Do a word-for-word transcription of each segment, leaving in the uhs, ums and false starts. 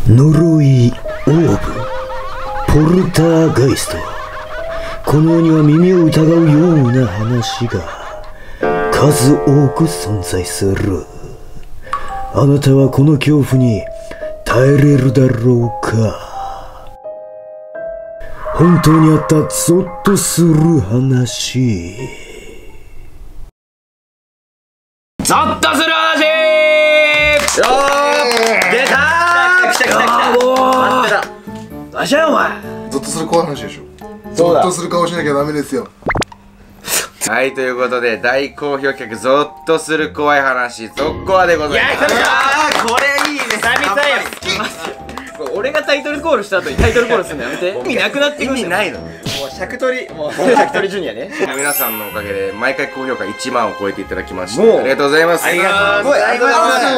呪い、オーブ、ポルターガイスト。この世には耳を疑うような話が数多く存在する。あなたはこの恐怖に耐えれるだろうか。本当にあったゾッとする話。 ゾッとする話。よー、出たー。来た来た来た。もう待ってた。わしゃお前。 ゾッとする怖い話でしょ。ゾそうだッとする顔しなきゃダメですよ。 はい、ということで大好評企画ゾッとする怖い話続行でございます。 いや、これいいね。久々や。俺がタイトルコールした後にタイトルコールするのやめて。意味なくなってくる。意味ないの。もう尺取り、もう尺取りジュニアね。 皆さんのおかげで毎回高評価いちまんを超えていただきましてありがとうございます。 ありがとうございます。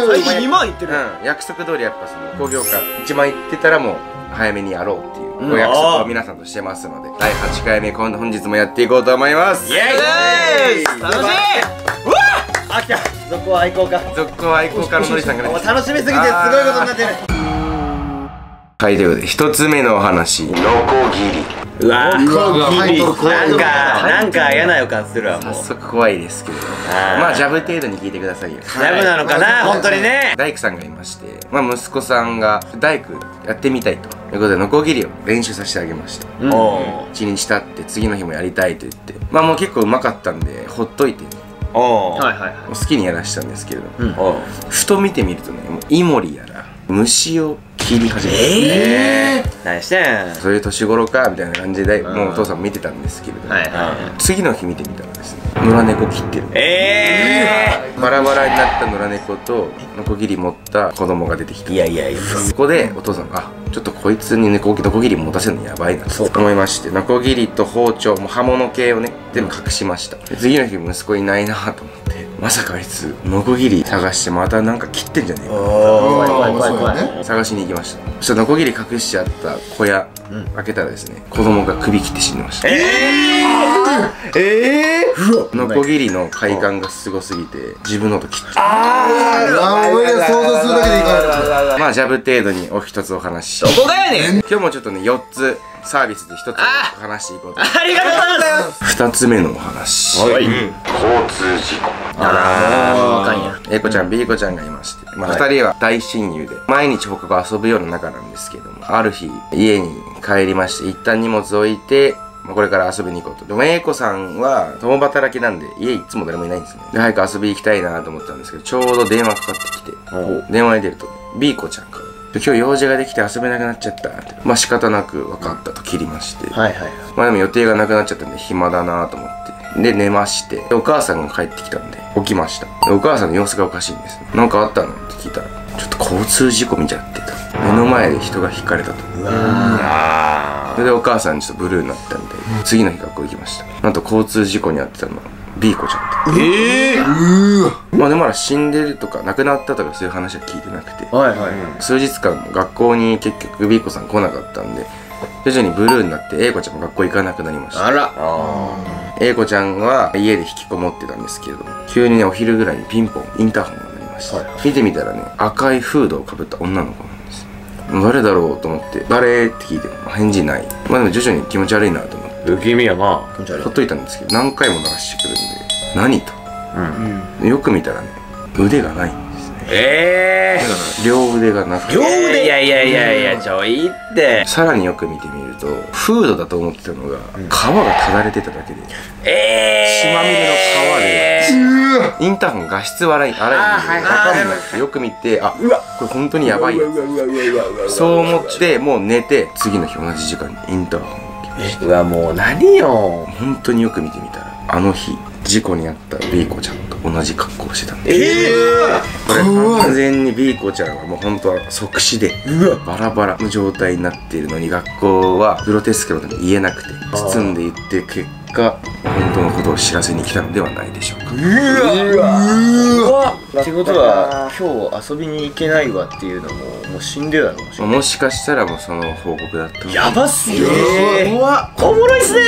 最近にまんいってる。 うん、約束通りやっぱその高評価いちまんいってたらもう早めにやろうっていうお約束を皆さんとしてますので、だいはちかいめ本日もやっていこうと思います。 イエーイ。楽しい。うわっ、あ、来た。続行愛好家。 続行愛好家ののりさんがね、 楽しみすぎてすごいことになってる。 はい、ということで一つ目のお話、ノコギリ。 うわー、 タイトル怖い。 なんかなんか嫌な予感するわ。もう早速怖いですけど、まあジャブ程度に聞いてくださいよ。 ジャブなのかな、本当にね。 大工さんがいまして、まあ息子さんが大工やってみたいということでノコギリを練習させてあげました。いちにち経って次の日もやりたいと言って、まあもう結構うまかったんでほっといておー、はいはいはい、 好きにやらしたんですけれど、ふと見てみるとね、もうイモリやら虫を切り始めた。 ええ、何してん。 そういう年頃かみたいな感じでもうお父さんも見てたんですけれど、次の日見てみたらですね、野良猫切ってる。ええ、バラバラになった野良猫とノコギリ持った子供が出てきた。いやいやいや、そこでお父さんがあ、ちょっとこいつにノコギリ持たせるのやばいなと思いまして、ノコギリと包丁も刃物系をね全部隠しました。次の日息子いないなと思って、まさかあいつノコギリ探してまたなんか切ってんじゃねえか、 怖い怖い怖い怖い。 探しに行きました。そしたらノコギリ隠しちゃった小屋開けたらですね、子供が首切って死んでました。ええええ、ノコギリの快感がすごすぎて自分の音切っちゃう。 ああ、俺が想像するだけでいかない。 まあジャブ程度にお一つお話し。 どこがやねん。 今日もちょっとねよっつサービスでひとつ話していこうと。 ありがとうございます。 ふたつめのお話、交通事故。 あらー、わかんや。 A 子ちゃん B 子ちゃんがいまして、まあふたりは大親友で毎日放課後遊ぶような仲なんですけども、ある日家に帰りまして一旦荷物置いて、まあ、これから遊びに行こうと。でも A 子さんは共働きなんで家いつも誰もいないんですね。で早く遊び行きたいなと思ったんですけど、ちょうど電話かかってきて、電話に出ると B 子ちゃんから「今日用事ができて遊べなくなっちゃった」って。まあ仕方なく分かったと切りまして、はいはい、まあでも予定がなくなっちゃったんで暇だなと思ってで寝まして、お母さんが帰ってきたんで起きました。でお母さんの様子がおかしいんですね。なんかあったのって聞いたら、ちょっと交通事故見ちゃってと。目の前で人がひかれたと。うわ、それでお母さんにちょっとブルーになったんで、次の日学校行きました。なんと交通事故に遭ってたのは B 子ちゃんで。ええー、まあでもまだ死んでるとか亡くなったとかそういう話は聞いてなくて、数日間学校に結局 B 子さん来なかったんで、徐々にブルーになって A 子ちゃんも学校行かなくなりました。あら、A 子ちゃんは家で引きこもってたんですけれども、急にねお昼ぐらいにピンポンインターホンが鳴りました。見てみたらね、赤いフードをかぶった女の子なんです。誰だろうと思って「誰?」って聞いても返事ない。まあでも徐々に気持ち悪いなと思って不気味やな、ほっといたんですけど、何回も鳴らしてくるんで「何?」と、うん、よく見たらね腕がないんですね。ええー、両腕がなくて。両腕、いやいやいやいや、ちょいって。さらによく見てみるとフードだと思ってたのが、うん、皮がただれてただけで、ええー、血まみれの皮でインターホン画質悪い、あれ分かんない。よく見て、あ、うわこれ本当にやばいやつ。そう思ってもう寝て、次の日同じ時間にインターホンを来ました。うわもう何よ。本当によく見てみたら、あの日事故に遭った B 子ちゃんと同じ格好をしてたんです。ええー、これ完全に B 子ちゃんはもう本当は即死でバラバラの状態になっているのに、学校はグロテスクなことに言えなくて包んでいって結果本当のことを知らせに来たのではないでしょうか。うわうわってことは今日遊びに行けないわっていうのももう死んでたのかもしれない。もしかしたらもうその報告だった。やばすぎる。おもろいっすね。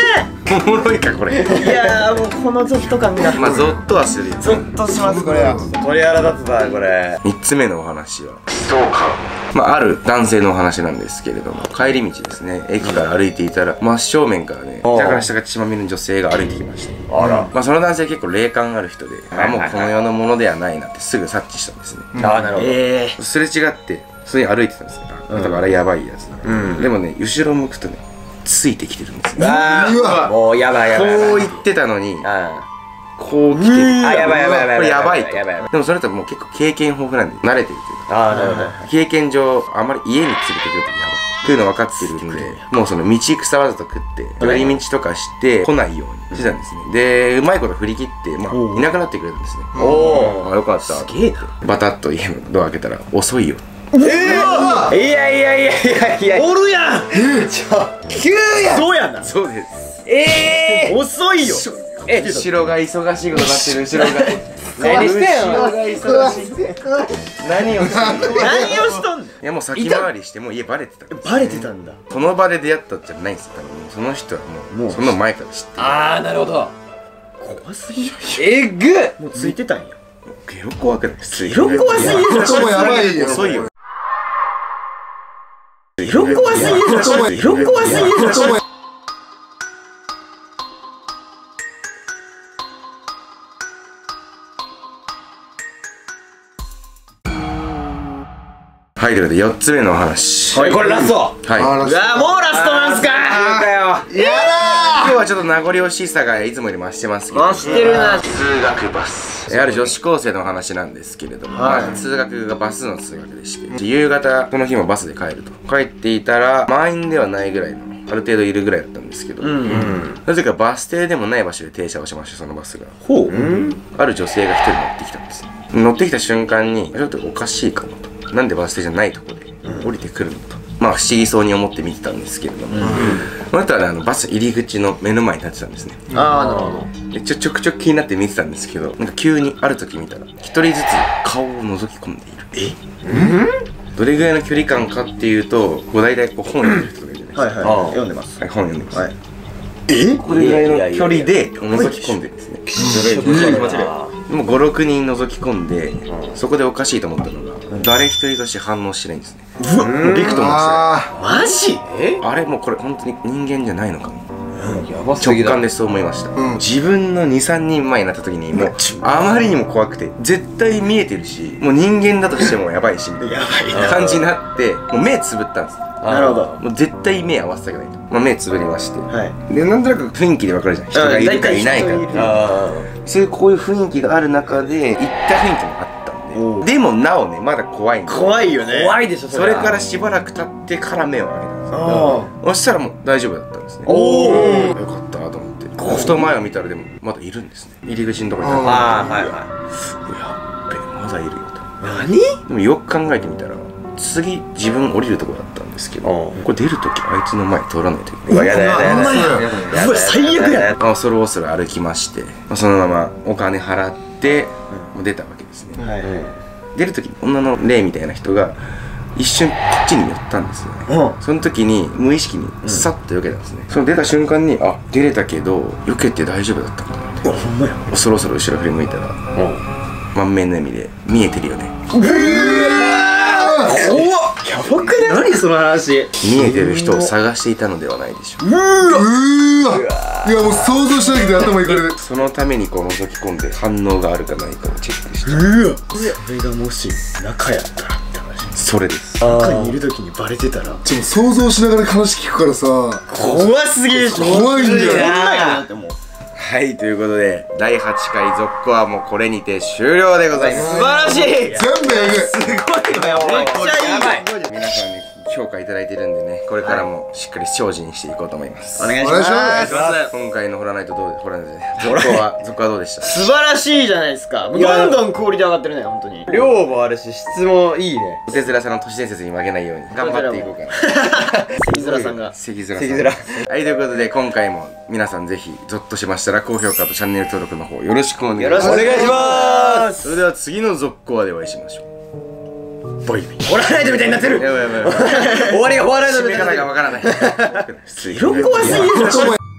おもろいかこれ。 いやーもうこのゾッと感がまあゾッとはするよ。 ゾッとしますこれは。 鳥肌立つなこれ。 みっつめのお話はそうか、まあある男性のお話なんですけれども、帰り道ですね、駅から歩いていたら真正面からね、下から下が血まみれの女性が歩いてきました。あら、まあその男性結構霊感ある人で、あもうこの世のものではないなってすぐ察知したんですね。 ああなるほど。 ええすれ違って普通に歩いてたんですよ。多分あれやばいやつだ。でもね、後ろ向くとねついてきてるんですよ。 あうわあもうやばいやばいやばい。 こう言ってたのにあこう来てる。 あやばいやばいやばい。 これやばいと。 やばいやばい。 でもそれともう結構経験豊富なんで慣れてるというか、 ああなるほど。 経験上あまり家に連れてくるとやばいっていうの分かってるんで、もうその道草わざと食って寄り道とかして来ないようにしてたんですね。でうまいこと振り切ってまあいなくなってくれたんですね。 おお。 あよかった。 すげえな。 バタッと家のドア開けたら遅いよ。 いやいやいやいやいや。 おるやん。 急や。 そうやな。 そうです。 ええ。 遅いよ。 え後ろが忙しいことになってる。後ろが何してんの。 後ろが忙しい。何をしてんの。 何をしとんの。 いやもう先回りしてもう家バレてた。 バレてたんだ。 この場で出会ったんじゃないんですよ。多分その人はもうその前から知ってる。 ああなるほど。 怖すぎる。 えぐっ。 もうついてたんや。 ゲロ怖くない？ゲ色怖すぎる。 そこもやばいよ。 遅いよ。 色怖すぎる。色怖すぎる。 はい、ということでよっつめのお話。 はいこれラスト。 はい。 あらうわもうラストなんすか。 あーかよ。 今日はちょっと名残惜しさがいつもより増してますけど、 あ知ってるな。 通学バス。ある女子高生の話なんですけれども、まあ通学がバスの通学でして、夕方この日もバスで帰ると。帰っていたら満員ではないぐらいの、ある程度いるぐらいだったんですけど、なぜかバス停でもない場所で停車をしました。そのバスがほう。 ある女性が一人乗ってきたんです。乗ってきた瞬間にちょっとおかしいかもと。なんでバス停じゃないところで降りてくるのと、まあ不思議そうに思って見てたんですけれども、この人はね、あのバス入り口の目の前に立ってたんですね。 ああなるほど。 でちょちょくちょく気になって見てたんですけど、なんか急にある時見たら一人ずつ顔を覗き込んでいる。えどれぐらいの距離感かっていうと、こう大体こう本読んでる人がいるじゃないですか。 はいはい読んでます。 はい、本読んでます。 はいえこれぐらいの距離で覗き込んでるんですね。でもご、ろくにん覗き込んで、そこでおかしいと思ったのが、誰一人として反応してないんですね。うわっびくともしてない。 あマジ。 えあれもうこれ本当に人間じゃないのかも。 やばすぎだ。 直感でそう思いました、 うん自分のに、さんにんまえになった時にもうあまりにも怖くて絶対見えてるし、もう人間だとしてもやばいしみたいな感じになって、もう目つぶったんです。 なるほど。 もう絶対目合わせたくないと、まあ、目つぶりまして、 はい。 でなんとなく雰囲気で分かるじゃん、人がいるかいないかっていう、 あそういうこういう雰囲気がある中で行った雰囲気もあったんで、でもなおねまだ怖いんで、 怖いよね。 怖いでしょそれからしばらく経ってから目を上げたんですよ。 あそしたらもう大丈夫だったんですね。 おーよかったと思って、ふと前を見たらでもまだいるんですね。入り口のところに立って、 あーはいはやっべまだいるよと。 何？ でもよく考えてみたら次自分降りるところだったんですけど、これ出るときあいつの前通らないといけい。うない。 わやだやだやだ。 うわ最悪や。 まあ恐る恐る歩きまして、まあ、そのままお金払って出たわけですね。 はい。 出るときに女の霊みたいな人が一瞬こっちに寄ったんですよね。 うん。 その時に無意識にさっと避けたんですね。その出た瞬間にあ出れたけど避けて大丈夫だったんだなって、 ほんまや。 恐る恐る後ろ振り向いたら満面の笑みで見えてるよね。 怖っ。やばくね。何その話。 見えてる人を探していたのではないでしょう。 うーわいやもう想像しただけで頭いかれる。 そのためにこう覗き込んで反応があるかないかをチェックして、 うわ。これがもし中やったらって話。 それです。 中にいる時にバレてたらちょっと想像しながら話聞くからさ、 怖すぎるでしょ。 怖いんだよそんなんやなってもう。 はい、ということでだいはちかい続行はもうこれにて終了でございます。 素晴らしい。 全部えぐい。 すごいわよ。めっちゃいい。 やばい。 皆さんに評価いただいてるんでね、これからもしっかり精進していこうと思います。 お願いしお願いしま。 ますす今回のホラーナイトどうでホラーナイトね続行は続行はどうでした？ 素晴らしいじゃないですか。どんどんクオリティ上がってるね本当に。 量もあるし質もいいね。 お手面さんの都市伝説に負けないように頑張っていこうかな。 関面さんが。 関面さん。 関面。 はい、ということで今回も皆さんぜひゾッとしましたら高評価とチャンネル登録の方よろしくお願いします。 よろしくお願いします。 それでは次の続行話でお会いしましょう。バイビー。 ホラーナイトみたいになってる。 やばいやばいやばい。 終わりが終わらないの締め方がわからない。 色怖すぎる。